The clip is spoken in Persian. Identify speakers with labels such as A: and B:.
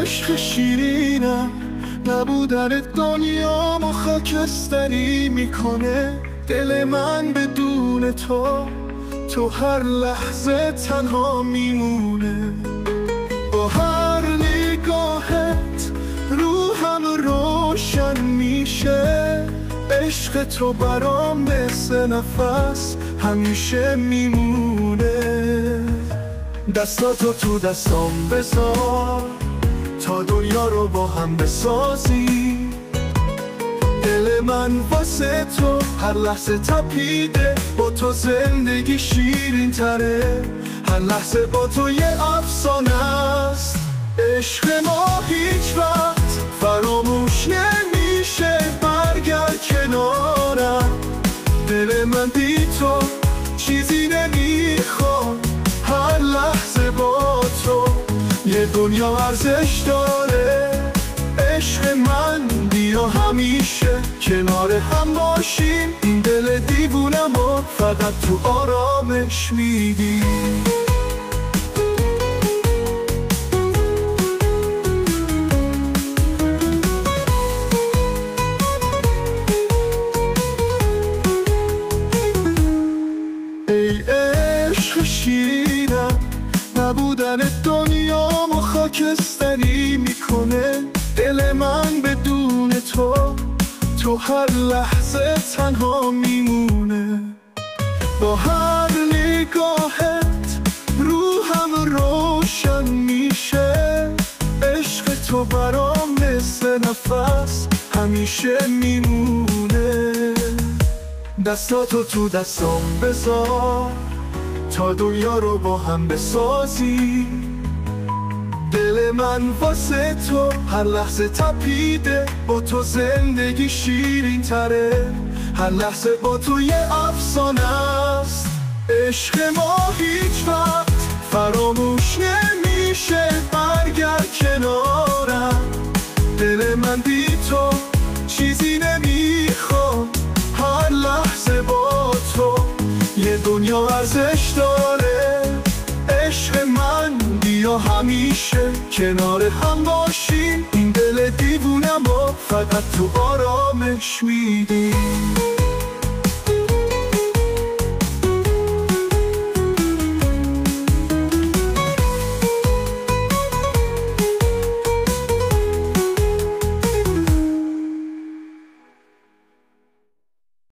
A: عشق شیرینم، نبودن دنیامو خاکستری میکنه. دل من بدون تو هر لحظه تنها میمونه. با هر نگاهت روحم روشن میشه. عشق تو برام مثل نفس همیشه میمونه. دستاتو تو دستام بذار تا دنیا رو با هم بسازی. دل من واسه تو هر لحظه تپیده، با تو زندگی شیرین تره. هر لحظه با تو یه افسانه است. عشق ما هیچ وقت فراموش نمیشه. برگرد کنارم، دل من بی تو چیزی نمیخواد. هر لحظه با تو یه دنیا ارزش داره. عشق من بیا همیشه کنار هم باشیم. این دل دیوونمو فقط تو آرامش میدی. ای عشق شیرینم، نبودن دنیامو خاکستری میکنه. دل من بدون تو هر لحظه تنها میمونه. با هر نگاهت روحم روشن میشه. عشق تو برام مثل نفس همیشه میمونه. دستاتو تو دستام بذار تا دنیا رو با هم بسازی. دل من واسه تو هر لحظه تپیده، با تو زندگی شیرین تره. هر لحظه با تو یه افسانه است. عشق ما هیچ وقت فراموش نمیشه. برگرد کنارم، دل من بی تو چیزی نمیخواد. هر لحظه با تو یه دنیا ارزش داره. عشق من بیا همیشه کنار هم باشیم. این دل دیوونمو فقط تو آرامش میدی.